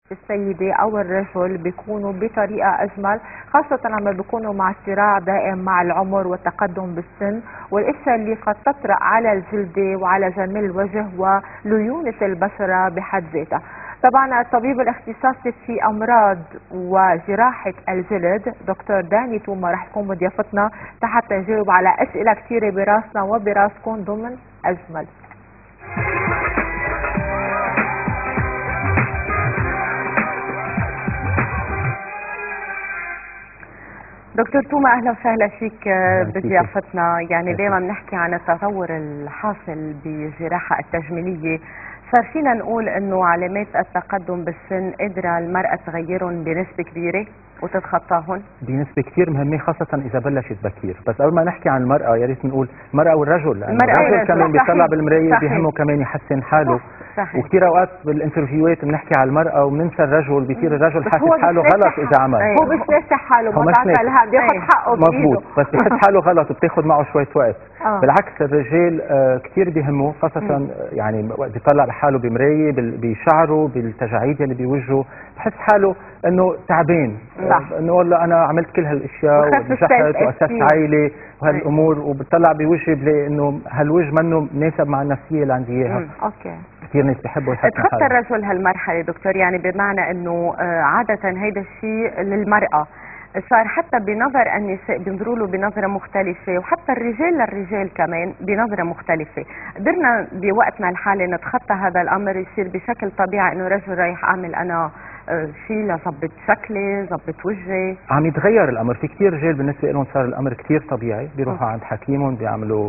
السيدة أو الرجل بيكونوا بطريقة أجمل، خاصة لما بيكونوا مع صراع دائم مع العمر والتقدم بالسن والأشياء اللي قد تطرأ على الجلد وعلى جميل الوجه وليونة البشرة بحد ذاتها. طبعا الطبيب الاختصاصي في أمراض وجراحة الجلد دكتور داني توما رح تكون مضيافتنا حتى يجاوب على أسئلة كثيرة براسنا وبراسكم ضمن أجمل. دكتور توما اهلا وسهلا فيك بضيافتنا. يعني دائما بنحكي عن التطور الحاصل بالجراحه التجميليه، صار فينا نقول انه علامات التقدم بالسن قادره المراه تغيرهم بنسبه كبيره وتتخطاهم بنسبه كثير مهمه، خاصه اذا بلشت بكير. بس قبل ما نحكي عن المراه يا ريت نقول المراه والرجل، لانه الرجل كمان بيطلع بالمرايه بيهمه كمان يحسن حاله. وكثير اوقات بالانترفيوهات بنحكي على المراه وبننسى الرجل، بيصير الرجل حاسس حاله غلط اذا عمل. هو مش ناسي حاله، بطلع بياخذ حقه بايده. مضبوط، بس بحس حاله غلط وبتاخذ معه شويه وقت. بالعكس الرجال كثير بيهمه، خاصه يعني وقت بيطلع لحاله بمرايه بشعره بالتجاعيد اللي بوجهه، بحس حاله انه تعبان، انه والله انا عملت كل هالاشياء ونجحت واسست عائله وهالامور، وبتطلع بوجهي بلاقي انه هالوجه منه مناسب مع النفسيه اللي عندي اياها. اوكي. كثير ناس بيحبوا يحسنوا حالهم. تخطى الرجل هالمرحله دكتور، يعني بمعنى انه عاده هيدا الشيء للمراه صار حتى بنظر النساء بينظروا له بنظره مختلفه، وحتى الرجال للرجال كمان بنظره مختلفه. قدرنا بوقتنا الحالي نتخطى هذا الامر، يصير بشكل طبيعي انه رجل رايح اعمل انا شيء لظبط شكلي ظبط وجهي. عم يتغير الامر، في كثير رجال بالنسبه لهم صار الامر كثير طبيعي، بيروحوا عند حكيمهم بيعملوا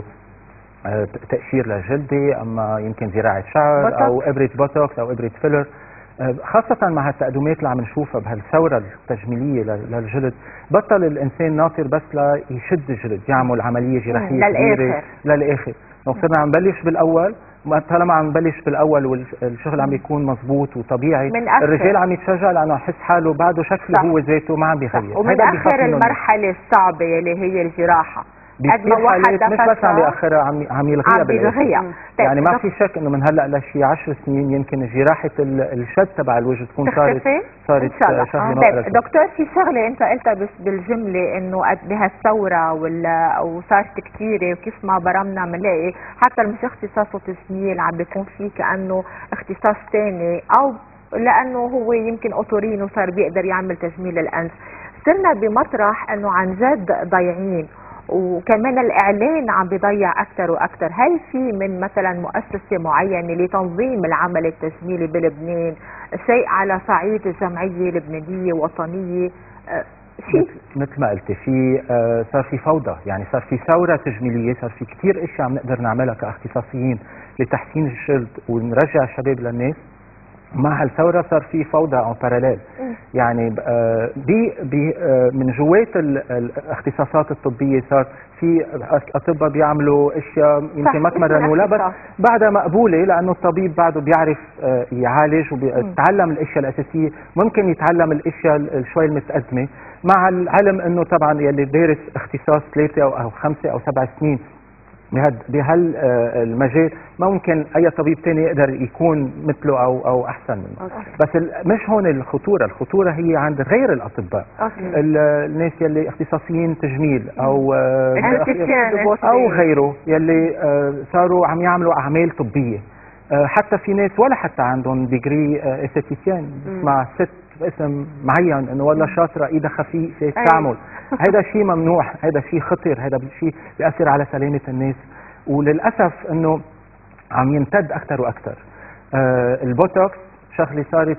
تقشير لجلدي، اما يمكن زراعه شعر بوتوكس. او ابره بوتوكس او ابره فيلر، خاصة مع التقدمات اللي عم نشوفها بهالثورة التجميلية للجلد. بطل الإنسان ناطر بس ليشد الجلد، يعمل عملية جراحية كبيرة للآخر. صرنا عم نبلش بالأول، طالما عم نبلش بالأول والشغل عم بيكون مضبوط وطبيعي، الرجال عم يتشجع لأنه يحس حاله بعده شكله هو ذاته ما عم بيغير. ومن آخر المرحلة الصعبة اللي هي الجراحة، قد ما واحد مش بس عم ياخرها عم يلغيها بالغيها. يعني ما في شك انه من هلا لشي 10 سنين يمكن جراحه الشد تبع الوجه تكون صارت شغله. دكتور في شغله انت قلتها بس بالجمله انه قد بهالثوره وصارت كثيره، وكيف ما برمنا بنلاقي حتى مش اختصاصه تجميل عم بيكون في كانه اختصاص ثاني، او لانه هو يمكن اوتورين وصار بيقدر يعمل تجميل الانف. صرنا بمطرح انه عن جد ضايعين، وكمان الاعلان عم بيضيع اكثر واكثر. هل في من مثلا مؤسسه معينه لتنظيم العمل التجميلي بلبنان، شيء على صعيد الجمعيه اللبنانيه وطنيه؟ مثل ما قلتي في صار في فوضى، يعني صار في ثوره تجميليه، صار في كثير اشياء عم نقدر نعملها كاختصاصيين لتحسين الجلد ونرجع الشباب للناس. مع هالثوره صار في فوضى او باراليل، يعني من جوات الاختصاصات الطبيه صار في اطباء بيعملوا اشياء يمكن ما تمرنوا لها، بس بعدها مقبوله لانه الطبيب بعده بيعرف يعالج وبيتعلم الاشياء الاساسيه، ممكن يتعلم الاشياء شوي المتقدمه، مع العلم انه طبعا يلي دارس اختصاص 3 أو 5 أو 7 سنين بهالمجال ما ممكن اي طبيب ثاني يقدر يكون مثله او احسن منه. بس مش هون الخطوره هي عند غير الاطباء. الناس يلي اختصاصيين تجميل او غيره يلي صاروا عم يعملوا اعمال طبيه. حتى في ناس ولا حتى عندهم ديجري استيتيان، مع ست باسم معين انه والله شاطره ايدها خفيفه تعمل. هذا شيء ممنوع، هذا شيء خطر، هذا شيء بيأثر على سلامه الناس، وللاسف انه عم يمتد اكثر واكثر. البوتوكس شغله صارت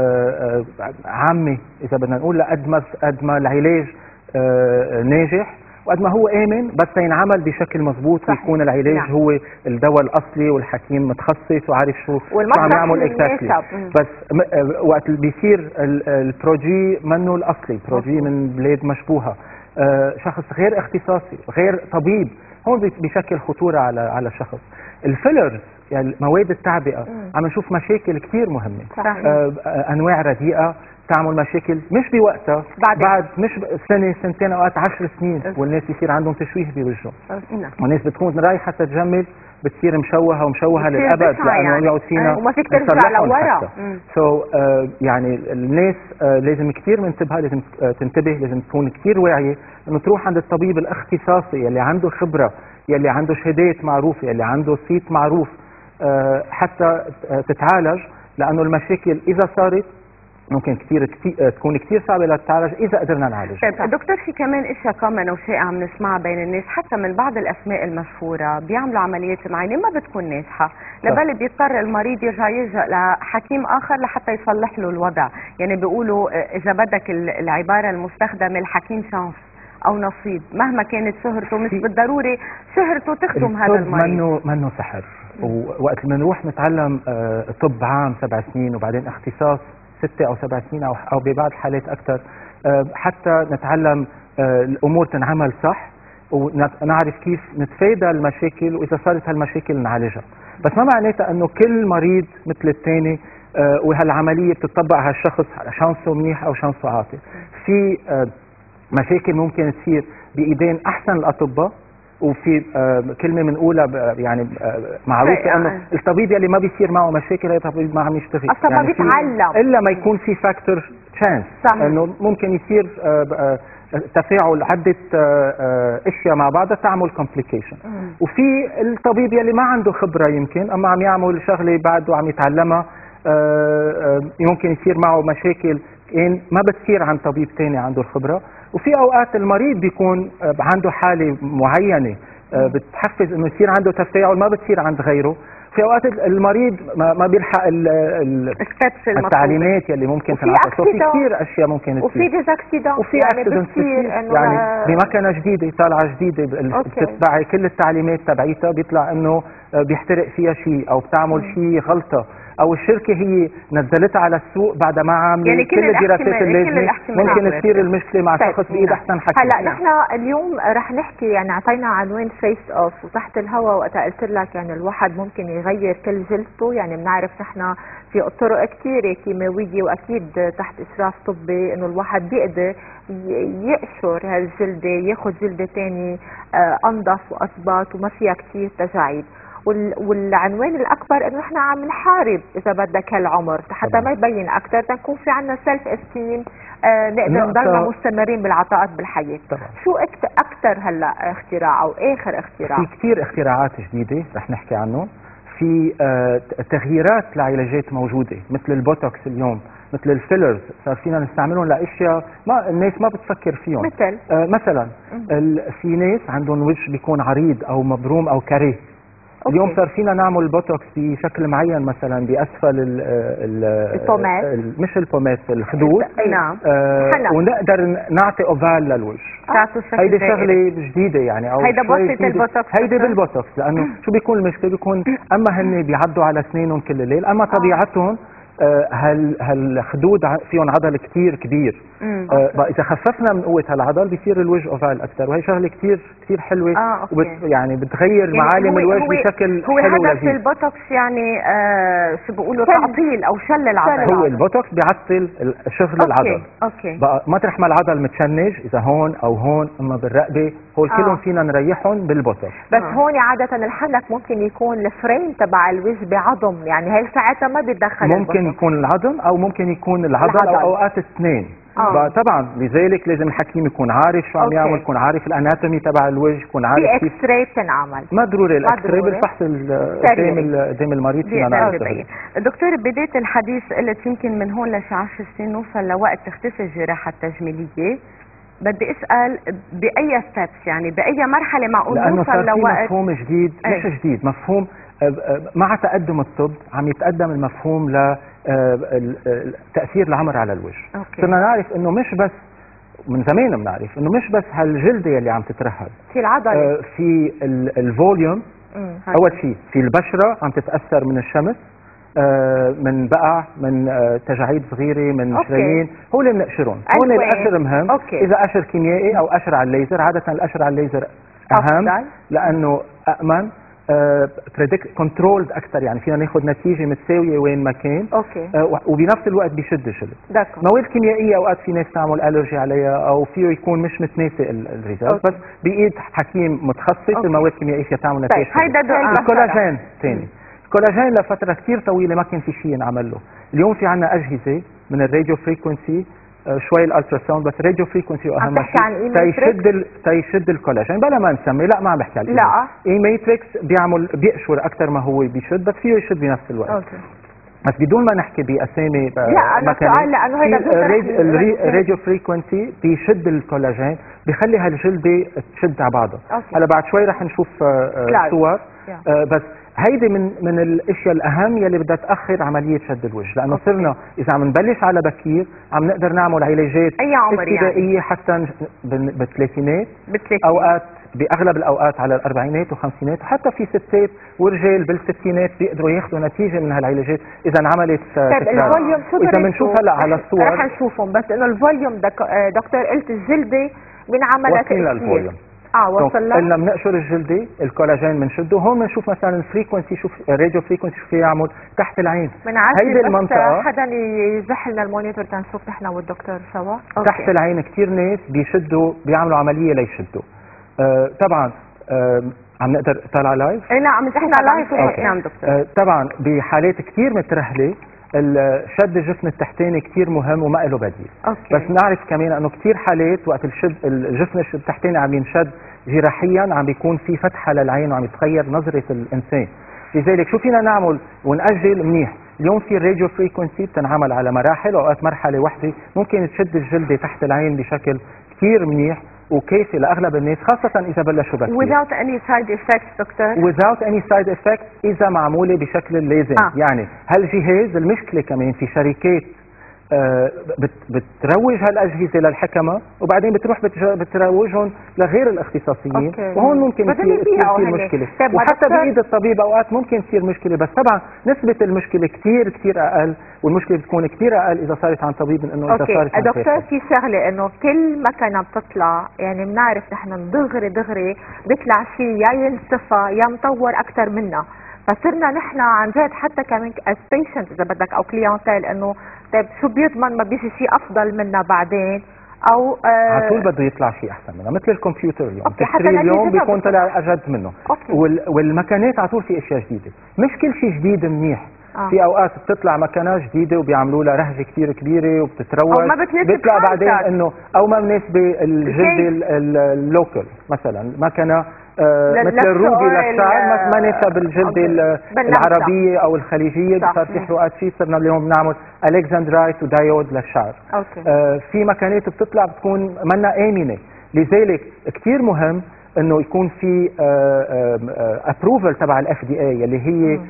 عامه اذا بدنا نقول، قد ما العلاج ناجح وقد ما هو امن، بس ينعمل بشكل مضبوط ويكون العلاج هو الدواء الاصلي والحكيم متخصص وعارف شو عم يعمل اكزاكتلي. بس وقت اللي بيصير البروجي منه الاصلي، بروجي من بلاد مشبوهه، شخص غير اختصاصي غير طبيب، هون بيشكل خطوره على الشخص. الفيلرز يعني مواد التعبئه عم نشوف مشاكل كثير مهمه، انواع رديئه، بتعمل مشاكل مش بوقتها، بعد مش سنه سنتين، اوقات 10 سنين، والناس يصير عندهم تشويه بوجههم. والناس بتكون رايحه تتجمل بتصير مشوهه ومشوهه للابد، لانه يقعد فينا وما فيك ترجع لورا. يعني الناس لازم كثير منتبهه، لازم تنتبه، لازم تكون كثير واعيه انه تروح عند الطبيب الاختصاصي يلي عنده خبره، يلي عنده شهادات معروفه، يلي عنده صيت معروف، حتى تتعالج، لانه المشاكل اذا صارت ممكن تكون كثير صعبه للتعالج اذا قدرنا نعالجها. طيب دكتور، في كمان اشياء كومن وشائعه بنسمعها بين الناس، حتى من بعض الاسماء المشهوره بيعملوا عمليات معينه ما بتكون ناجحه، لبالي بيضطر المريض يرجع يلجا لحكيم اخر لحتى يصلح له الوضع، يعني بيقولوا اذا بدك العباره المستخدمه الحكيم شانس او نصيب، مهما كانت شهرته مش بالضروري شهرته تخدم هذا المريض. منه سحر، ووقت ما نروح نتعلم طب عام 7 سنين وبعدين اختصاص 6 أو 7 سنين او ببعض الحالات اكثر، حتى نتعلم الامور تنعمل صح ونعرف كيف نتفادى المشاكل، واذا صارت هالمشاكل نعالجها. بس ما معناتها انه كل مريض مثل الثاني وهالعمليه بتطبق على الشخص شانسه منيح او شانسه عاطل. في مشاكل ممكن تصير بايدين احسن الاطباء، وفي كلمه بنقولها يعني معروفه انه الطبيب اللي ما بيصير معه مشاكل هي طبيب ما عم يشتغل، اصلا يعني ما بيتعلم الا ما يكون في فاكتور تشانس، انه ممكن يصير تفاعل عده اشياء مع بعضها تعمل كومبليكيشن. وفي الطبيب اللي ما عنده خبره يمكن، اما عم يعمل شغله بعده عم يتعلمها، يمكن يصير معه مشاكل ما بتصير عن طبيب ثاني عنده الخبره. وفي اوقات المريض بيكون عنده حاله معينه بتحفز انه يصير عنده تفاعل ما بتصير عند غيره. في اوقات المريض ما بيلحق التعليمات يلي ممكن تنعطى، في كثير اشياء ممكن تصير، وفي ديزاكسيدون، وفي اكسيدنت يعني بمكنه جديده طالعه جديده بتتبعي كل التعليمات تبعيتها، بيطلع انه بيحترق فيها شيء او بتعمل شيء غلطه، او الشركه هي نزلتها على السوق بعد ما عملت يعني كل الدراسات اللازمه، ممكن تصير المشكله مع شخص بايد احسن حكي. هلا نحن اليوم رح نحكي، يعني اعطينا عنوان فيس اوف، وتحت الهواء وقتها قلت لك يعني الواحد ممكن يغير كل جلدته، يعني بنعرف نحن في طرق كثيره كيماويه واكيد تحت اشراف طبي انه الواحد بيقدر يقشر هالجلده، ياخذ جلده ثاني انظف واثبت وما فيها كثير تجاعيد. والعنوان الاكبر انه احنا عم نحارب اذا بدك هالعمر حتى ما يبين اكثر، تكون في عندنا سيلف استيم، نقدر نضلنا مستمرين بالعطاءات بالحياه. شو اكثر هلا اختراع او اخر اختراع؟ في كثير اختراعات جديده رح نحكي عنهم. في تغييرات لعلاجات موجوده مثل البوتوكس اليوم، مثل الفيلرز، صار فينا نستعملهم لاشياء ما الناس ما بتفكر فيهم. مثلا في ناس عندهم وجه بيكون عريض او مبروم او كاريه، اليوم صار فينا نعمل بوتوكس بشكل معين، مثلا باسفل البومات، مش البومات، الخدود، نعم، ونقدر نعطي اوفال للوجه. هيدي شغله جديده يعني، او هيدا بوتة البوتوكس، هيدي بالبوتوكس، لانه شو بيكون المشكله؟ بيكون اما هن بيعدوا على اسنانهم كل الليل، اما طبيعتهم هالخدود فيهم عضل كثير كبير. اذا خففنا من قوه هالعضل بيصير الوجه اوفال اكثر، وهي شغله كثير كثير حلوه، يعني بتغير معالم الوجه بشكل حلو ولذيذ. هو هدف البوتوكس يعني شو بيقولوا تعطيل او شل العضل. هو البوتوكس بيعطل شغل العضل. بقى مطرح ما العضل متشنج، اذا هون او هون اما بالرقبه، هول كلهم فينا نريحهم بالبوتوكس. بس هون عاده الحنك ممكن يكون الفريم تبع الوجه بعظم، يعني هي ساعتها ما بيتدخل ممكن يكون العظم او ممكن يكون العضل او اوقات اثنين. طبعا لذلك لازم الحكيم يكون عارف شو عم يعمل، يكون عارف الاناتومي تبع الوجه، يكون عارف كيف اكس راي بتنعمل. ما ضروري الاكس راي، بالفحص قدام المريض فينا نعرف. دكتور، بدايه الحديث قلت يمكن من هون لشي 10 سنين نوصل لوقت تختفي الجراحه التجميليه. بدي اسال باي ستابس، يعني باي مرحله معقول نوصل لوقت؟ لانه صار في مفهوم جديد، مش جديد، مفهوم مع تقدم الطب عم يتقدم المفهوم لتأثير العمر على الوجه. صرنا نعرف انه مش بس، من زمان بنعرف انه مش بس هالجلده اللي عم تترهل، في العضله، في الفوليوم. اول شيء في البشره عم تتاثر من الشمس، من بقع، من تجاعيد صغيره، من شرايين، هو اللي بنقشرهم. هون القشر مهم. اذا قشر كيميائي او قشر على الليزر، عاده القشر على الليزر اهم لانه امن كنترولد اكثر، يعني فينا ناخذ نتيجه متساويه وين ما كان. اوكي. وبنفس الوقت بيشد الجلد. دكتور. مواد كيميائيه اوقات في ناس تعمل الرجي عليها او فيه يكون مش متناسق الريزلت، بس بايد حكيم متخصص المواد الكيميائيه فيها تعمل نتائج. هيدا الكولاجين ثاني. الكولاجين لفتره كثير طويله ما كان في شيء ينعمل له. اليوم في عندنا اجهزه من الراديو فريكونسي، شوي الالترا ساوند، بس الراديو فريكونسي واهم شيء تيشد الكولاجين. بلا ما نسمي، لا ما عم بحكي على لا اي ماتريكس بيقشر اكثر ما هو بيشد، بس فيه يشد بنفس الوقت. اوكي. بس بدون ما نحكي باسامي لا انا سؤال لانه هيدا الراديو فريكونسي بيشد الكولاجين، بيخلي هالجلده تشد على بعضها. هلا بعد شوي رح نشوف صور، بس هيدي من الاشياء الاهم يلي بدها تاخر عمليه شد الوجه، لانه صرنا اذا عم نبلش على بكير عم نقدر نعمل علاجات ابتدائيه يعني حتى بالثلاثينات، اوقات باغلب الاوقات على الاربعينات والخمسينات، وحتى في ستات ورجال بالستينات بيقدروا ياخذوا نتيجه من هالعلاجات اذا انعملت. طيب الفوليوم شو اذا بنشوف هلا على الصور رح نشوفهم، بس انه الفوليوم دكتور قلت الجلده بنعملها كثير. وصل قلنا بنقشر الجلده، الكولاجين بنشده، هون بنشوف مثلا الفريكونسي، شوف الراديو فريكونسي شو فيه يعمل تحت العين. هيدي المنطقه حدا يزح لنا المونيتور تنشوف نحن والدكتور سوا. تحت العين كثير ناس بيشدوا بيعملوا عمليه ليشدوا. طبعا عم نقدر طالع لايف؟ اي نعم احنا لايف. نعم دكتور. طبعا بحالات كثير مترهله شد الجفن التحتاني كثير مهم وما له بديل. بس نعرف كمان انه كثير حالات وقت الجفن التحتاني عم ينشد جراحيا عم بيكون في فتحه للعين وعم يتغير نظره الانسان. لذلك شو فينا نعمل ونأجل منيح. اليوم في الراديو فريكونسي بتنعمل على مراحل، اوقات مرحله وحده ممكن تشد الجلده تحت العين بشكل كثير منيح وكافي لاغلب الناس، خاصه اذا بلشوا بكير. without any side effects دكتور؟ without any side effects اذا معموله بشكل لازم. يعني هالجهاز المشكله كمان في شركات بتروج هالاجهزه للحكمه وبعدين بتروح بتروجهم لغير الاختصاصيين، وهون ممكن يصير مشكله. وحتى بايد الطبيب اوقات ممكن تصير مشكله، بس طبعا نسبه المشكله كثير اقل، والمشكله بتكون كثير اقل اذا صارت عن طبيب من انه اذا صارت عن دكتور. في شغله انه كل مكنه بتطلع يعني بنعرف نحن دغري بيطلع شيء يا ينصفى يا مطور اكثر منا، فصرنا نحن عن جد حتى كمان as patient اذا بدك او كليونتيل انه طيب شو بيضمن ما بيجي شيء افضل منا بعدين او على طول بده يطلع شيء احسن منه، مثل الكمبيوتر اليوم تشتري اليوم بيكون طلع اجد منه. والمكانات على طول في اشياء جديده، مش كل شيء جديد منيح. في اوقات بتطلع مكنه جديده وبيعملوا لها رهجه كثير كبيره وبتتروج، بيطلع بعدين انه او ما مناسبه الجلد اللوكل، مثلا مكنه مثل الروبي للشعر ما ناسب الجلد العربيه او الخليجيه، صار في حروقات فيه صرنا اليوم بنعمل الكسندرايت ودايود للشعر. في مكانات بتطلع بتكون منا امنه، لذلك كثير مهم انه يكون في ابروفل تبع الاف دي اي اللي هي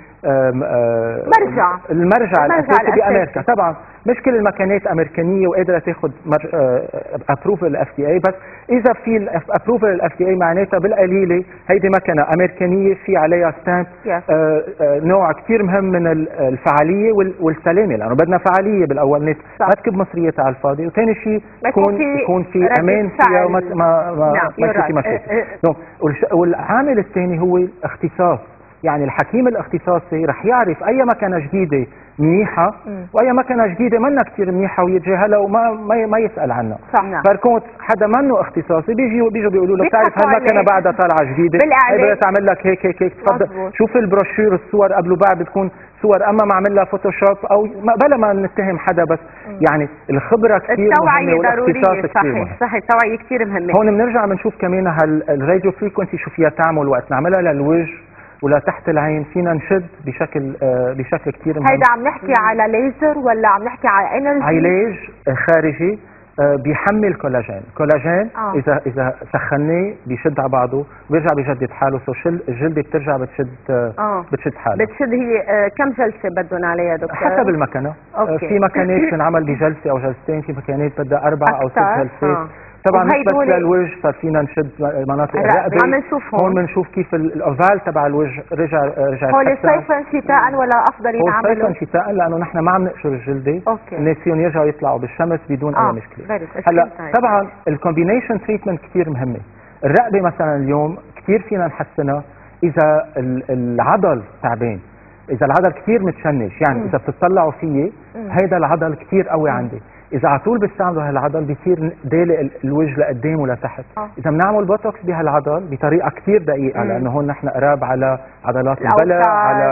المرجع الاساسي بامريكا. طبعا مش كل المكانات امريكانيه وقادره تاخذ ابروفل الاف دي اي، بس اذا في ابروفل الاف دي اي معناتها بالقليله هيدي مكنه امريكانيه في عليها ستامب. نوع كثير مهم من الفعاليه والسلامه، لانه بدنا فعاليه بالاول، ناس ما تكب مصريتها على الفاضي، وثاني شيء يكون في امان فيها وما يكون في مشاكل. والعامل الثاني هو الاختصاص، يعني الحكيم الاختصاصي رح يعرف اي مكنه جديده منيحه واي مكنه جديده منا كثير منيحه ويتجاهلها وما ما يسال عنها. فكنت حدا منه اختصاصي بيجوا بيقولوا له بتعرف هالمكنه بعدها طالعه جديده، بدها تعمل لك هيك تفضل شوف البروشور، الصور قبل وبعد بتكون صور اما معمل لها فوتوشوب او بلا ما نتهم حدا، بس يعني الخبره كثير مهمه والاختصاص كثير مهم. صحيح التوعيه كثير مهمه. هون بنرجع بنشوف كمان هالراديو فريكونسي شو فيها تعمل وقت نعملها للوجه ولا تحت العين، فينا نشد بشكل كثير مهم. هيدا عم نحكي على ليزر ولا عم نحكي على انرجي؟ علاج خارجي بيحمل كولاجين. اذا سخناه بيشد على بعضه وبيرجع بيجدد حاله، الجلده بترجع بتشد حالها. بتشد. هي كم جلسه بدهم عليها دكتور؟ حسب المكنه. في مكانات بتنعمل بجلسه او جلستين، في مكانات بدها 4 أو 6 جلسات. طبعا مش بس للوجه، صار فينا نشد مناطق الرقبه. هون بنشوف كيف الاوفال تبع الوجه رجع هول صيفا شتاء ولا افضل ينعملوا؟ صيفا شتاء، لانه نحن ما عم نقشر الجلده، الناس فيهم يرجعوا يطلعوا بالشمس بدون اي مشكله. هلا طبعا الكومبينيشن تريتمنت كثير مهمه. الرقبه مثلا اليوم كثير فينا نحسنها اذا العضل تعبان، اذا العضل كثير متشنج، يعني اذا بتطلعوا فيه هيدا العضل كثير قوي عندي، اذا على طول بيستعملوا هالعضل بيصير دالق الوجه لقدام ولتحت. اذا بنعمل بوتوكس بهالعضل بطريقه كثير دقيقه، لانه هون نحن قراب على عضلات البلع،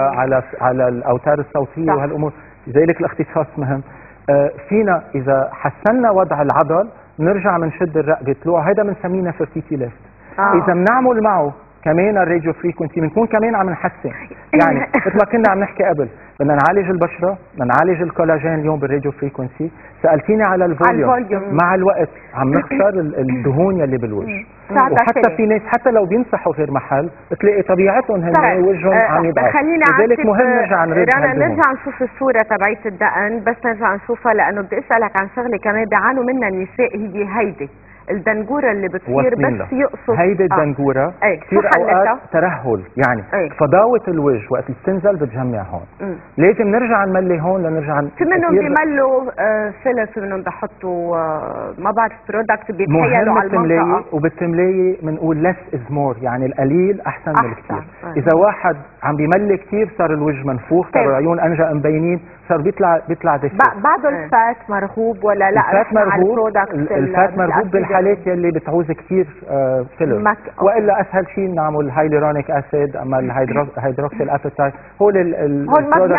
على الاوتار الصوتيه وهالامور، لذلك الاختصاص مهم. فينا اذا حسنا وضع العضل نرجع بنشد الرقبه طلوع، هذا بنسميه نفرتيتي ليفت. اذا بنعمل معه كمان الراديو فريكونسي بنكون كمان عم نحسن، يعني مثل ما كنا عم نحكي قبل بدنا نعالج البشره، بدنا نعالج الكولاجين اليوم بالراديو فريكونسي. سالتيني على الفوليوم، مع الوقت عم نخسر الدهون يلي بالوجه، وحتى في ناس حتى لو بيمسحوا غير محل بتلاقي طبيعتهم هن وجههم عم يضعف، لذلك مهم نرجع نرجع نشوف الصوره تبعت الدقن، بس نرجع نشوفها لانه بدي اسالك عن شغله كمان بيعانوا منها النساء، هي هيدي الدنجوره اللي بتصير بس يقصف. هيدي الدنجوره كثير اوقات ترهل، يعني فضاوه الوجه وقت بتنزل بتجمع هون. لازم نرجع نملي هون لنرجع. في منهم بيملوا فيلر، في منهم بحطوا ما بعرف برودكت بيتحيلوا على المنطقه، وبالتملايه بنقول ليس از مور، يعني القليل احسن من الكثير. اذا واحد عم بيملي كثير صار الوجه منفوخ، صار العيون انجا مبينين، صار بيطلع دفء. بعده الفات مرغوب ولا لا؟ الفات مرغوب، الفات مرغوب بالحالات يلي بتعوز كثير فيلر، والا اسهل شيء نعمل هايلورونيك اسيد اما الهيدروكسيل ابيتايت، هول البرودكت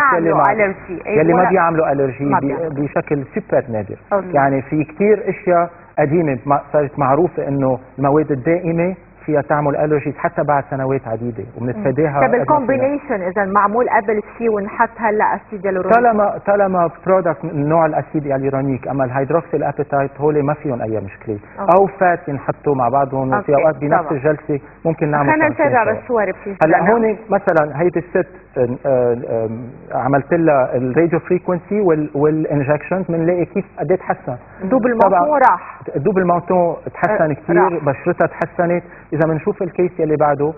يلي ما بيعملوا الرجي بشكل سوبر نادر. يعني في كثير اشياء قديمه صارت معروفه انه المواد الدائمه فيها تعمل الرجيز حتى بعد سنوات عديده وبنتفاداها. طيب الكومبينيشن اذا معمول قبل شيء ونحط هلا اسيد هيالورونيك، طالما برودكت من نوع الاسيد الهيالورونيك، اما الهيدروكسيل ابيتايت هول ما فيهم اي مشكله، او فات ينحطوا مع بعضهم، وفي اوقات بنفس الجلسه ممكن نعمل. خلينا نتابع بالصور. هلا هون مثلا هيدي الست عملت لها الراديو فريكونسي والانجكشن، بنلاقي كيف قد ايه تحسن. دوب المونتون راح، دوب المونتون تحسن كثير، بشرتها تحسنت. اذا بنشوف الكيس يلي بعده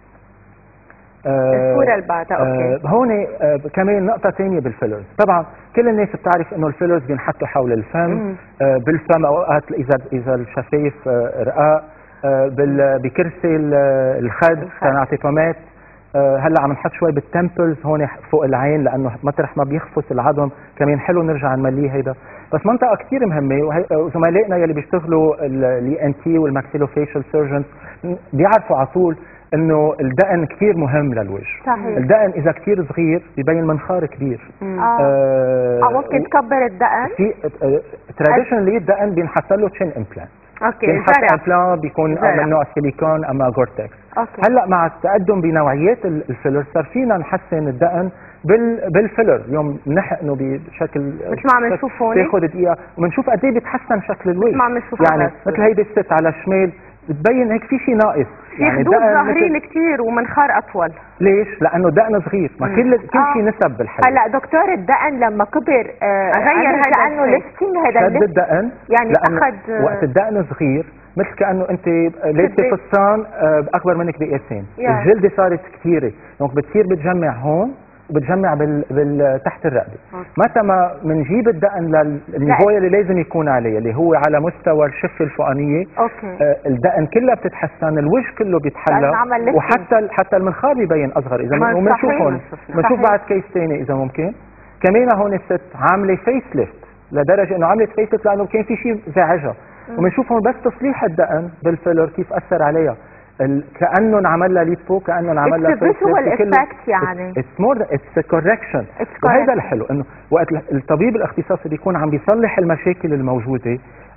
الصوره اللي بعدها اوكي. هون كمان نقطه ثانيه بالفيلرز، طبعا كل الناس بتعرف انه الفيلرز بينحطوا حول الفم، بالفم اوقات اذا الشفايف رقاق، بكرسي الخد تنعطي بومات. هلا عم نحط شوي بالتمبلز هون فوق العين، لانه مطرح ما بيخفص العظم كمان حلو نرجع نمليه هيدا. بس منطقه كثير مهمه، وزملائنا يلي بيشتغلوا الاي ان تي والماكسيلوفيشل سيرجنز بيعرفوا على طول انه الدقن كثير مهم للوجه. صحيح. الدقن اذا كثير صغير ببين منخار كبير. ممكن تكبر الدقن. في تراديشنالي الدقن بينحط له تشين امبلانت. اوكي. بينحط امبلانت بيكون من نوع سيليكون اما جورتكس. هلا مع التقدم بنوعيات الفيلر صار فينا نحسن الدقن بالفيلر. اليوم نحقنه بشكل مثل ما عم نشوف هون، تاخذ دقيقه وبنشوف قد ايه بيتحسن شكل الوجه. مثل ما عم نشوف يعني مثل هيدي الست على الشمال بتبين هيك في شيء ناقص، في يعني خدود ظاهرين كثير ومنخار اطول. ليش؟ لانه دقن صغير، ما كل شيء نسب بالحياه. هلا دكتور الدقن لما كبر غير هذا كانه ليفتنج، هذا شد الدقن يعني اخذ وقت الدقن صغير مثل كانه انت لابسه فستان اكبر منك بقياسين، الجلده صارت كثيره، دونك بتصير بتجمع هون وبتجمع تحت الرقبه. متى ما بنجيب الدقن للنيفو اللي لازم يكون عليه، اللي هو على مستوى الشفه الفوقانيه، الدقن كلها بتتحسن، الوجه كله بيتحلى، وحتى المنخار بيبين اصغر. اذا بنشوف هون، بنشوف بعد كيس ثاني اذا ممكن. كمان هون الست عامله فيس ليفت، لدرجه انه عملت فيس ليفت لانه كان في شيء زعجها، وبنشوف هون بس تصليح الدقن بالفيلر كيف اثر عليها، كانه انعمل لها ليبو، كانه انعمل لها فيجوال افكت. يعني اتس مور اتس كوركشن. وهذا الحلو انه وقت الطبيب الاختصاصي بيكون عم بيصلح المشاكل الموجوده،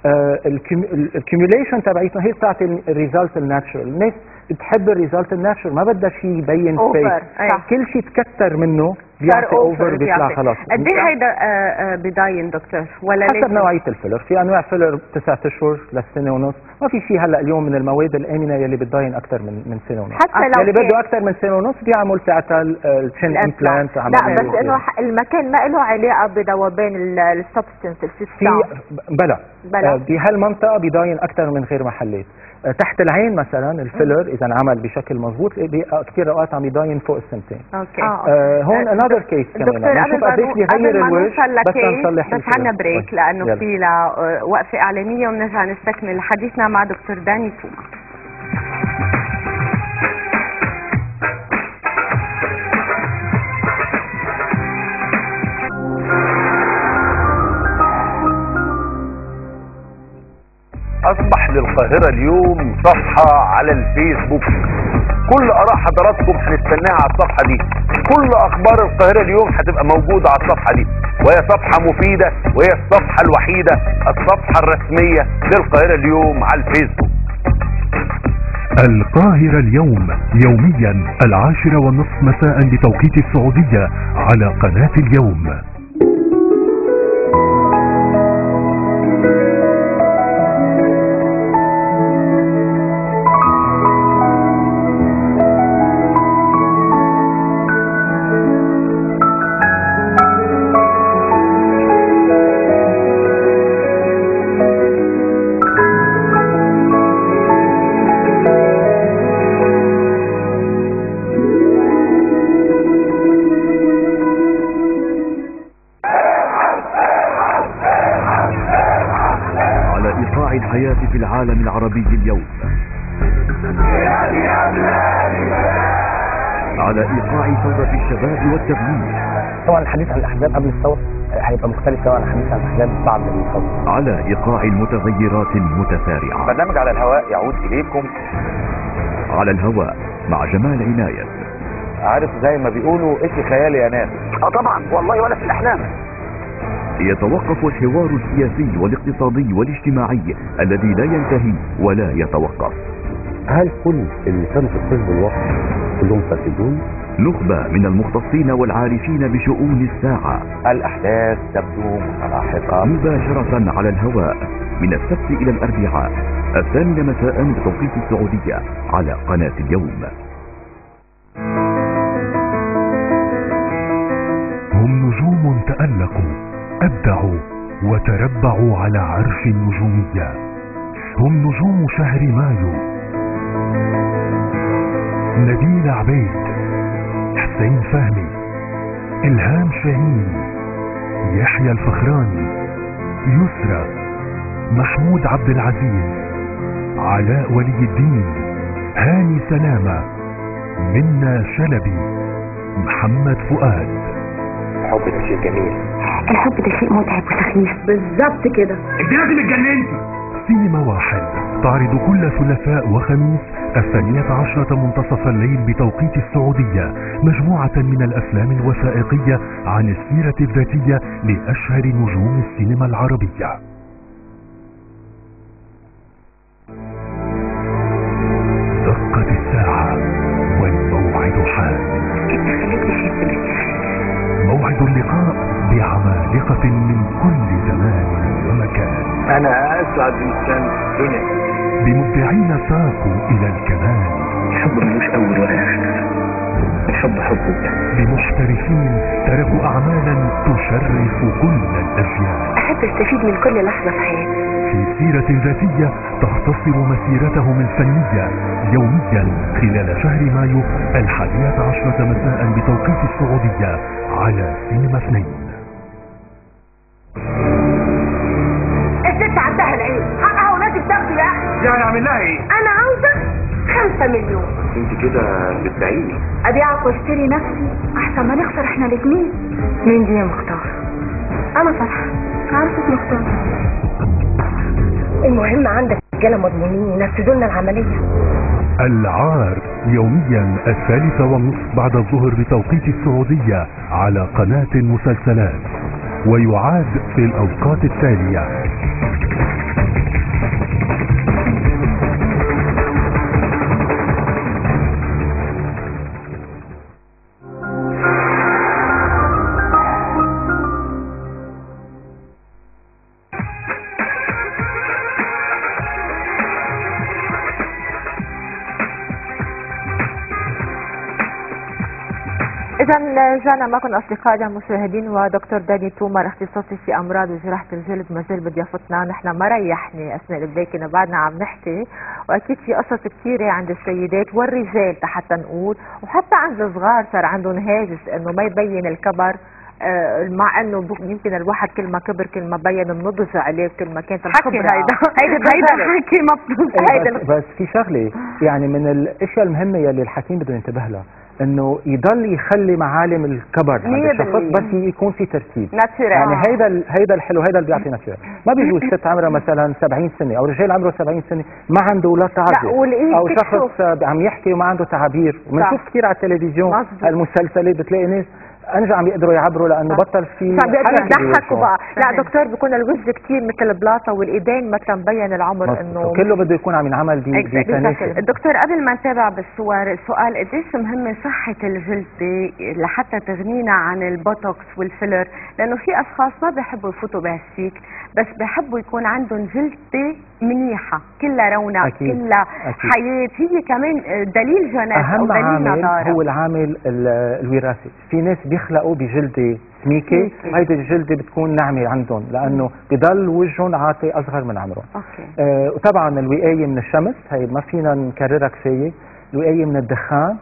الكيميوليشن تبعيته هي بتعطي الريزلت الناتشرال. الناس بتحب الريزلت الناتشرال، ما بدها شيء يبين فيك. كل شيء تكتر منه بيعطي اوفر بيطلع خلاص. قد ايه هيدا بداين دكتور؟ ولا حسب نوعيه الفيلر، في انواع فيلر 9 اشهر لسنه ونص، ما في شيء هلا اليوم من المواد الامنه يلي بتضاين اكثر من سنه ونص. حتى لو اللي بده اكثر من سنه ونص بيعمل ساعتها التشين امبلانت. لا بس انه المكان ما له علاقه بذوبان السبستنس الفستان. بلا بهالمنطقه بيضاين اكثر من غير محلات. تحت العين مثلا الفيلر اذا انعمل بشكل مضبوط كثير اوقات عم يضاين فوق السنتين. هون انذر كيس كمان نشوف قد ايه بيغير الوجه. بس نصلح بس عنا بريك لانه في وقفه اعلانيه وبنرجع نستكمل حديثنا مع دكتور داني توما. اصبح للقاهرة اليوم صفحة على الفيسبوك. كل اراء حضراتكم هنستناها على الصفحة دي، كل اخبار القاهرة اليوم هتبقى موجودة على الصفحة دي، وهي صفحة مفيدة، وهي الصفحة الوحيدة الصفحة الرسمية للقاهرة اليوم على الفيسبوك. القاهرة اليوم يوميا 10:30 مساء بتوقيت السعودية على قناة اليوم. الحياة في العالم العربي اليوم، على إيقاع ثورة الشباب والتغيير. طبعا الحديث عن الأحزاب قبل الثورة هيبقى مختلف تماما عن الحديث عن الأحزاب بعد الثورة. على إيقاع المتغيرات المتسارعة. برنامج على الهواء يعود إليكم. على الهواء مع جمال عناية. عارف زي ما بيقولوا إيش خيالي يا ناس. طبعا والله ولا في الأحلام. يتوقف الحوار السياسي والاقتصادي والاجتماعي الذي لا ينتهي ولا يتوقف. هل كل اللي كانوا في الحزب الوطني كلهم فاسدون؟ نخبة من المختصين والعارفين بشؤون الساعة. الأحداث تبدو متلاحقة مباشرة على الهواء من السبت إلى الأربعاء 8 مساء بتوقيت السعودية على قناة اليوم. هم نجوم تألقوا، أبدعوا وتربعوا على عرش النجومية. هم نجوم شهر مايو: نبيل عبيد، حسين فهمي، إلهام شاهين، يحيى الفخراني، يسرى، محمود عبد العزيز، علاء ولي الدين، هاني سلامة، منى شلبي، محمد فؤاد. الحب ده شيء جميل. الحب ده شيء متعب وسخيف. بالظبط كده. انت لازم اتجننتي. سينما واحد تعرض كل ثلاثاء وخميس 12 منتصف الليل بتوقيت السعودية مجموعة من الأفلام الوثائقية عن السيرة الذاتية لأشهر نجوم السينما العربية. دقت الساعة والموعد حان. موعد اللقاء بعمالقة من كل زمان ومكان. أنا أسعد إنسان في الدنيا. بمبدعين ساقوا إلى الكمال. الحب ملوش أول ولا آخر. الحب حب. بمحترفين تركوا أعمالا تشرف كل الأجيال. أحب أستفيد من كل لحظة في حياتي. في سيرة ذاتية تختصر مسيرتهم الفنية يوميا خلال شهر مايو 11 مساء بتوقيت السعودية على سينما 2. الست عندها العين، حقها ولازم تاخده يا أخي. يعني أعمل لها إيه؟ أنا عاوزة 5 مليون. أنت كده بتبيعيني. أبيعك واشتري نفسي أحسن ما نخسر إحنا الاتنين. مين دي يا مختار؟ أنا فرحة، عارفة مختار. المهم عندك رجالة مضمونين ينفذوا لنا العملية. العار يوميا 3:30 بعد الظهر بتوقيت السعودية على قناة المسلسلات، ويعاد في الأوقات التالية. إذا رجعنا معكم أصدقائنا المشاهدين، ودكتور داني تومر اختصاصي في أمراض وجراحة الجلد ما زال بضيافتنا. نحن ما ريحني أثناء البريك، كنا بعدنا عم نحكي، وأكيد في قصص كثيرة عند السيدات والرجال حتى نقول، وحتى عند الصغار صار عندهم هاجس إنه ما يبين الكبر، مع انه يمكن الواحد كل ما كبر كل ما بين النضج عليه كل ما كانت الخبره. هيدا حكي مفروض. بس في شغله يعني من الاشياء المهمه يلي الحكيم بده ينتبه لها، انه يضل يخلي معالم الكبر عند الشخص بس يكون في ترتيب ناتشورال. يعني هيدا الحلو، هيدا اللي بيعطي ناتشورال. ما بيجوز ست عمرها مثلا 70 سنه او رجال عمره 70 سنه ما عنده ولا تعبير، او شخص عم يحكي وما عنده تعابير. وبنشوف كثير على التلفزيون المسلسلات بتلاقي ناس انجا عم يقدروا يعبروا لانه بطل في يضحكوا بقى. لا دكتور، بيكون الوجه كثير مثل البلاطه والايدين مثلا مبين العمر انه كله بده يكون عم ينعمل بتناسب. دكتور قبل ما نتابع بالصور، سؤال قديش مهمه صحه الجلد لحتى تغنينا عن البوتوكس والفيلر؟ لانه في اشخاص ما بيحبوا يفوتوا بهالشيك، بس بيحبوا يكون عندهم جلد منيحه كلها رونق كلها حياه. هي كمان دليل جنات او دليل نضاره. هو العامل الوراثي. في ناس بيخلقوا بجلده سميكه، هيدي الجلده بتكون ناعمه عندهم لانه بضل وجههم عاطي اصغر من عمرهم. وطبعا الوقايه من الشمس هي ما فينا نكررها كفايه، الوقايه من الدخان،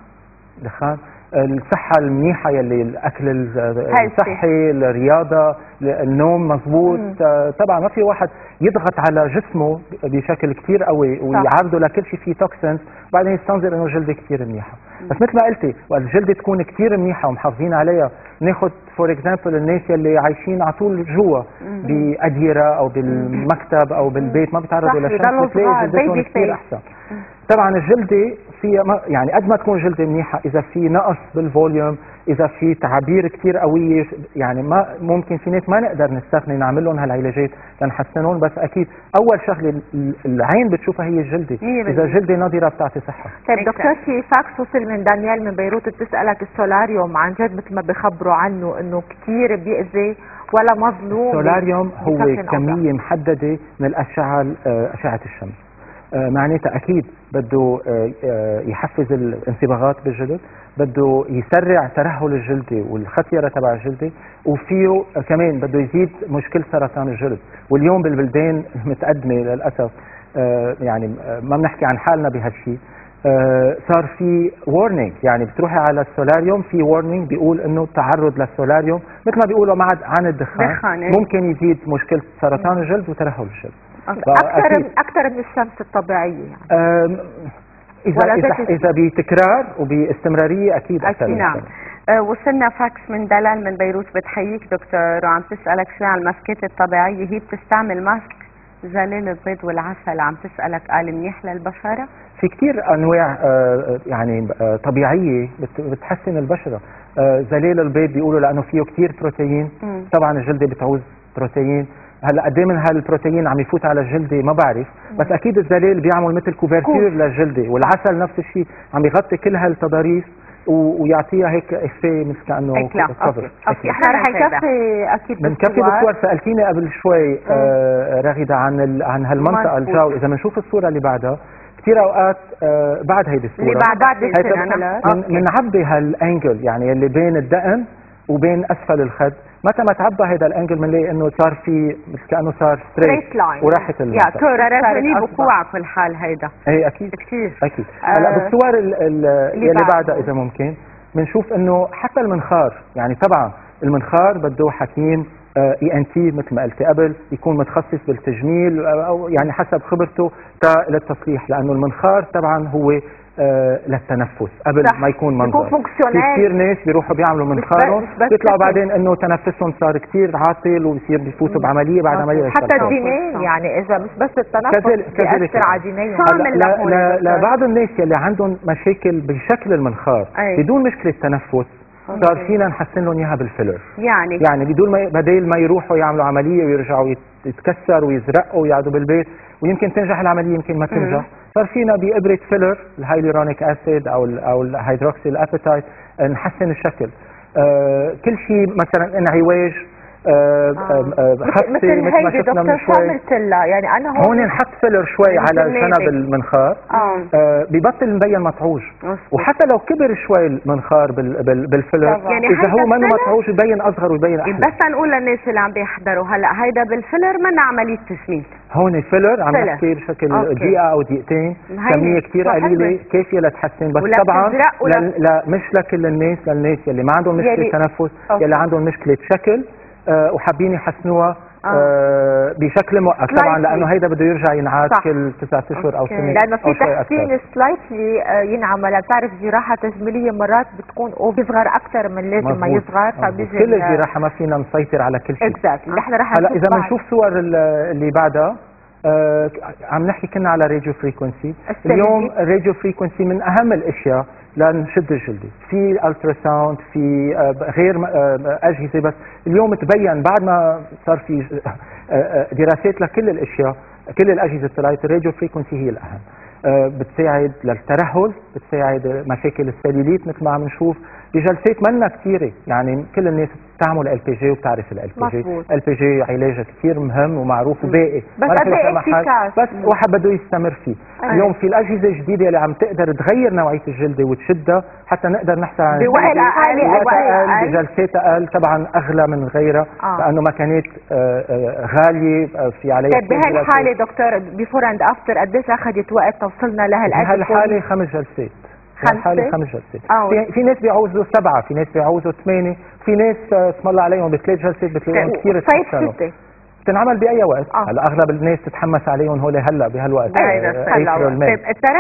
الصحة المنيحة يلي الأكل الصحي، الرياضة، النوم مظبوط. طبعا ما في واحد يضغط على جسمه بشكل كتير قوي ويعرضه لكل شيء فيه توكسنز وبعدين يستنظر انه جلدة كتير منيحة. بس مثل ما قلتي وقت الجلدة تكون كتير منيحة ومحافظين عليها، ناخذ فور اكزامبل الناس يلي عايشين على طول جوا بأديرة او بالمكتب او بالبيت ما بيتعرضوا للشمس، بتلاقي جلدتهم كتير احسن. طبعا الجلدة فيها يعني قد ما تكون جلدة منيحة، إذا في نقص بالفوليوم، إذا في تعابير كتير قوية، يعني ما ممكن في ناس ما نقدر نستغني نعمل لهم هالعلاجات لنحسنهم. بس أكيد أول شغلة العين بتشوفها هي الجلدة، إذا الجلدة نظيرة بتعطي صحة. طيب دكتور، في فاكس وصل من دانيال من بيروت بتسألك السولاريوم عن جد مثل ما بخبروا عنه إنه كتير بيأذي ولا مظلوم؟ السولاريوم هو كمية محددة من الأشعة، أشعة الشمس. معناتها اكيد بده يحفز الانصباغات بالجلد، بده يسرع ترهل الجلد والخسيره تبع الجلد، وفيه كمان بده يزيد مشكله سرطان الجلد. واليوم بالبلدان المتقدمه للاسف يعني ما بنحكي عن حالنا بهالشيء، صار في وورنينج، يعني بتروحي على السولاريوم في وورنينج بيقول انه التعرض للسولاريوم مثل ما بيقولوا عن الدخان ممكن يزيد مشكله سرطان الجلد وترهل الجلد اكثر من الشمس الطبيعيه يعني. اذا بتكرار وباستمراريه اكيد اكثر. نعم. وصلنا فاكس من دلال من بيروت، بتحييك دكتور وعم تسالك شوي عن الماسكات الطبيعيه. هي بتستعمل ماسك زلال البيض والعسل، عم تسالك قال منيح للبشره؟ في كثير انواع يعني طبيعيه بتحسن البشره. زلال البيض بيقولوا لانه فيه كثير بروتين، طبعا الجلده بتعوز بروتين. هلا قد ايه من هالبروتين عم يفوت على الجلده ما بعرف، بس اكيد الزلال بيعمل مثل كوفرتير للجلده، والعسل نفس الشيء عم يغطي كل هالتضاريس ويعطيها هيك افيه مثل كانه كفر. احنا رح نكفي اكيد بنكفي بالصور. سالتيني قبل شوي راغده عن هالمنطقه الجو، اذا بنشوف الصوره اللي بعدها كثير اوقات بعد هيدي الصوره اللي بعد بنعبي هالانجل يعني اللي بين الدقن وبين اسفل الخد. متى ما تعبى هذا الانجل بنلاقي انه صار في مثل كانه صار ستريت وراحت كورة بقوع كل حال. هيدا اي اكيد كثير اكيد. هلا بالصور اللي بعدها اذا ممكن بنشوف انه حتى المنخار، يعني طبعا المنخار بده حكيم ENT مثل ما قلت قبل، يكون متخصص بالتجميل او يعني حسب خبرته للتصليح، لانه المنخار طبعا هو للتنفس قبل ما يكون منظر. في كثير ناس بيروحوا بيعملوا منخارهم بيطلعوا بعدين انه تنفسهم صار كثير عاطل وبصير بيفوتوا بعمليه بعد عمليه. حتى الجنين يعني اذا مش بس التنفس بيأثر على جنينهم. لبعض الناس يلي عندهم مشاكل بشكل المنخار بدون مشكله تنفس صار فينا نحسن لهم اياها بالفيلر. يعني بدل ما يروحوا يعملوا عمليه ويرجعوا يتكسروا ويزرقوا ويقعدوا بالبيت ويمكن تنجح العمليه يمكن ما تنجح، صار فينا بإبرة فيلر الهايلورونيك اسيد او الهيدروكسيل ابيتايت نحسن الشكل. كل شيء مثلا انعواج خفي مثل ما شفنا من شوي، يعني انا هون نحط فيلر شوي على جنب المنخار ببطل مبين مطعوج. وحتى لو كبر شوي المنخار بالفيلر يعني اذا هو منه مطعوج يبين اصغر ويبين احلى. بس نقول للناس اللي عم بيحضروا هلا هيدا بالفيلر منا عمليه تسمين. هون فيلر عم نحكي بشكل دقيقه او دقيقتين، كميه كثير قليله كافيه لتحسن. بس طبعا مش لكل الناس، للناس يلي ما عندهم مشكله تنفس، يلي عندهم مشكله شكل وحابين يحسنوها بشكل مؤقت طبعا، لانه هيدا بده يرجع ينعاد كل 9 اشهر او سنه، لانه في تحسين سلايتلي ينعمل. بتعرف جراحه تجميليه مرات بتكون بيصغر اكثر من لازم ما يصغر، فبيجي كل الجراحه ما فينا نسيطر على كل شيء. اكزاكتلي. نحن رح هلا اذا بنشوف صور اللي بعدها عم نحكي كنا على راديو فريكونسي. اليوم الراديو فريكونسي من اهم الاشياء لنشد الجلد. في التراساوند، في غير اجهزه، بس اليوم تبين بعد ما صار في دراسات لكل الاشياء، كل الاجهزه طلعت الراديو فريكونسي هي الاهم. بتساعد للترهل، بتساعد مشاكل السليليت مثل ما عم نشوف بجلسات منا كثيره. يعني كل الناس بتعمل ال بي جي وبتعرف ال بي جي. ال بي جي علاجها كثير مهم ومعروف وباقي، بس بس واحد بده يستمر فيه. اليوم في الاجهزه الجديده اللي عم تقدر تغير نوعيه الجلده وتشدها حتى نقدر نحصل على بوقت اقل، بجلسات اقل، طبعا اغلى من غيرها لانه مكانات غاليه في عليها. طيب بهالحاله دكتور بيفور اند افتر قديش اخذت وقت توصلنا لهالاجهزه؟ بهالحاله 5 جلسات. حالي 5 جلسات. في ناس بيعوزوا 7، في ناس بيعوزوا 8، في ناس اسم الله عليهم ب3 جلسات بتلاقيهم كثير تحسنوا. بتنعمل باي وقت. هلا اغلب الناس تتحمس عليهم هول هلا بهالوقت. طيب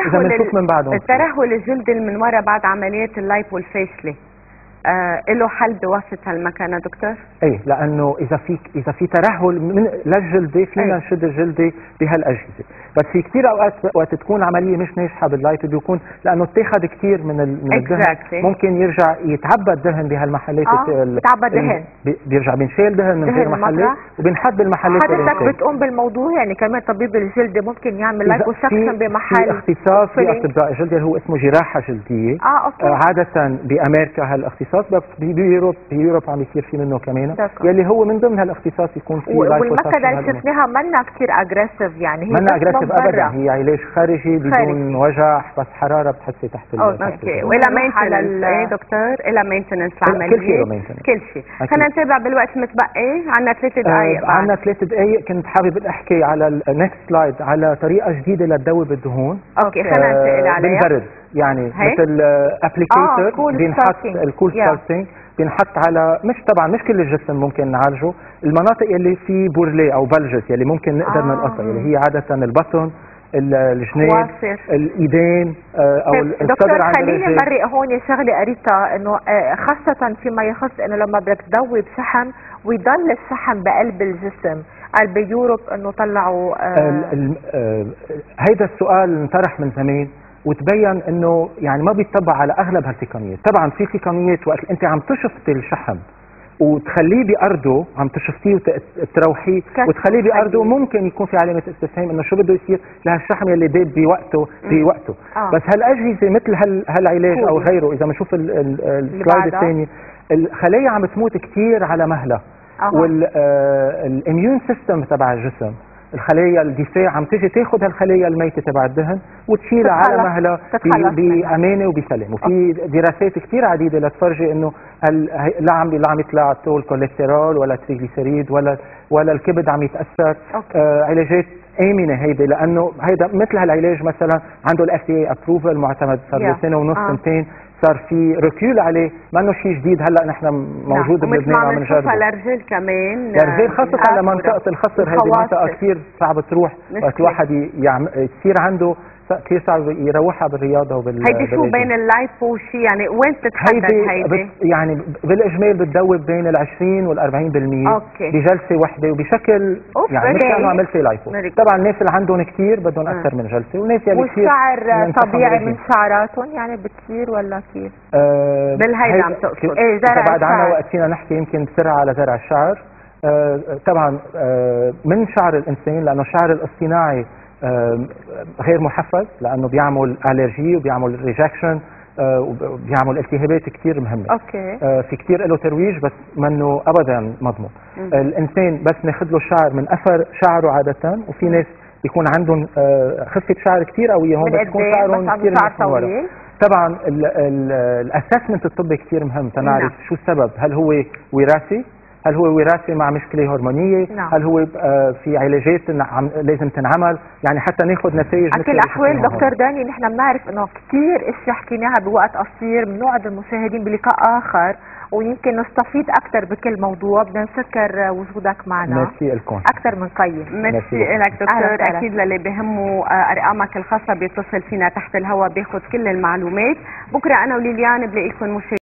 الترهل الجلدي اللي من ورا بعد عمليه اللايب والفيشلي له حل بواسطه هالمكان دكتور؟ ايه، لانه اذا في ترهل من للجلده فينا نشد الجلده بهالاجهزه، بس في كثير اوقات وقت تكون عمليه مش ناجحه باللايت بيكون لانه اتاخذ كثير من الدهن، ممكن يرجع يتعبى الدهن بهالمحلات. بتعبى دهن، بيرجع بينشال دهن من غير محلات وبينحط بالمحلات. حضرتك بتقوم بالموضوع يعني كمان طبيب الجلد ممكن يعمل لايبوسكشن بمحل. في اختصاص باطباء الجلد اللي هو اسمه جراحه جلديه. عاده بامريكا هالاختصاص، بس بيوروب عم يصير في منه كمان، يلي هو من ضمن هالاختصاص يكون في والمكنه اللي شفناها منا كثير اجريسيف، يعني هي منا اجريسيف ابدا، هي علاج خارجي بدون وجع، بس حراره بتحسي تحت اوكي. والى مينتننس ايه دكتور؟ الى مينتننس العمليه كل شيء كل شيء. خلينا نتابع بالوقت متبقي، عندنا 3 دقائق. عندنا 3 دقائق. كنت حابب احكي على النكست سلايد على طريقه جديده لتذوب الدهون. اوكي خلينا ننتقل عليها. بالبرد، يعني مثل ابليكيتر بينحط الكول ستارتنج، بينحط على مش كل الجسم ممكن نعالجه، المناطق اللي في بورليه او بلجس يلي ممكن نقدر نلقطها، اللي هي عاده البطن، الجناب، الايدين او الصدر. دكتور خليني مرق هون شغله قريتها، انه خاصه فيما يخص انه لما بدك تذوب شحم ويضل الشحم بقلب الجسم، قال بيوروب انه طلعوا هيدا السؤال انطرح من زمان وتبين انه يعني ما بيطبق على اغلب هالتقنيات. طبعا في تقنيات وقت انت عم تشفطي الشحم وتخليه بارضه، عم تشفطيه وتروحيه وتخليه بارضه، ممكن يكون في علامه استفهام انه شو بده يصير لهالشحم يلي داب بوقته. بس هالاجهزه مثل هالعلاج او غيره، اذا بنشوف السلايد الثاني، الخلايا عم تموت كثير على مهلها، والاميون سيستم تبع الجسم، الخلايا الدفاع عم تيجي تاخذ هالخلايا الميته تبع الدهن وتشيلها على مهلها بامانه وبسلام. وفي دراسات كثير عديده لتفرجي انه لا عم يطلع طول كوليسترول ولا تريغليسيريد ولا الكبد عم يتاثر. علاجات امنه هيدي، لانه هيدا مثل هالعلاج مثلا عنده الاف دي اي ابروفل معتمد صار له سنه ونص سنتين، صار في ركول عليه، ما انه شيء جديد هلا نحن موجود بلبنان عم نجربه. للرجال كمان، للرجال خاصه لمنطقه الخصر، هذه منطقه كثير صعبه تروح، وقت الواحد يصير عنده كثير صعب يروحها بالرياضه هيدي شو بين اللايبو وشي، يعني وين بتتحدد هيدي؟ يعني بالاجمال بتذوب بين ال20 وال40% بجلسه وحده وبشكل يعني مثل انه عملتي لايبو. طبعا الناس اللي عندهم كثير بدهم اكثر من جلسه، وناس اللي كثير والشعر طبيعي من شعراتهم يعني بتصير ولا كيف؟ بالهيدا عم تقصد؟ ايه زرع بعد عنا وقت فينا نحكي يمكن بسرعه على زرع الشعر. طبعا من شعر الانسان، لانه الشعر الاصطناعي غير محفز، لانه بيعمل الرجي وبيعمل ريجكشن وبيعمل التهابات كثير مهمه. في كثير له ترويج بس منه ابدا مضمون. الانسان بس ناخذ له الشعر من اثر شعره عاده، وفي ناس بيكون عندهم خفه شعر كثير قويه هون، بس بيكون شعرهم كثير طويل. طبعا الاسسمنت الطبي كثير مهم تنعرف شو السبب، هل هو وراثي؟ هل هو وراثي مع مشكله هرمونيه؟ هل هو في علاجات لازم تنعمل؟ يعني حتى ناخذ نتائج مثل الاحوال. دكتور داني نحن بنعرف انه كثير اشياء حكيناها بوقت قصير، بنوعد المشاهدين بلقاء اخر ويمكن نستفيد اكثر بكل موضوع. بدنا نشكر وجودك معنا، ميرسي لكم، اكثر من قيم. ميرسي لك دكتور. اكيد للي بهمه ارقامك الخاصه بيتصل فينا تحت الهواء بياخذ كل المعلومات. بكره انا وليليان بلاقيكم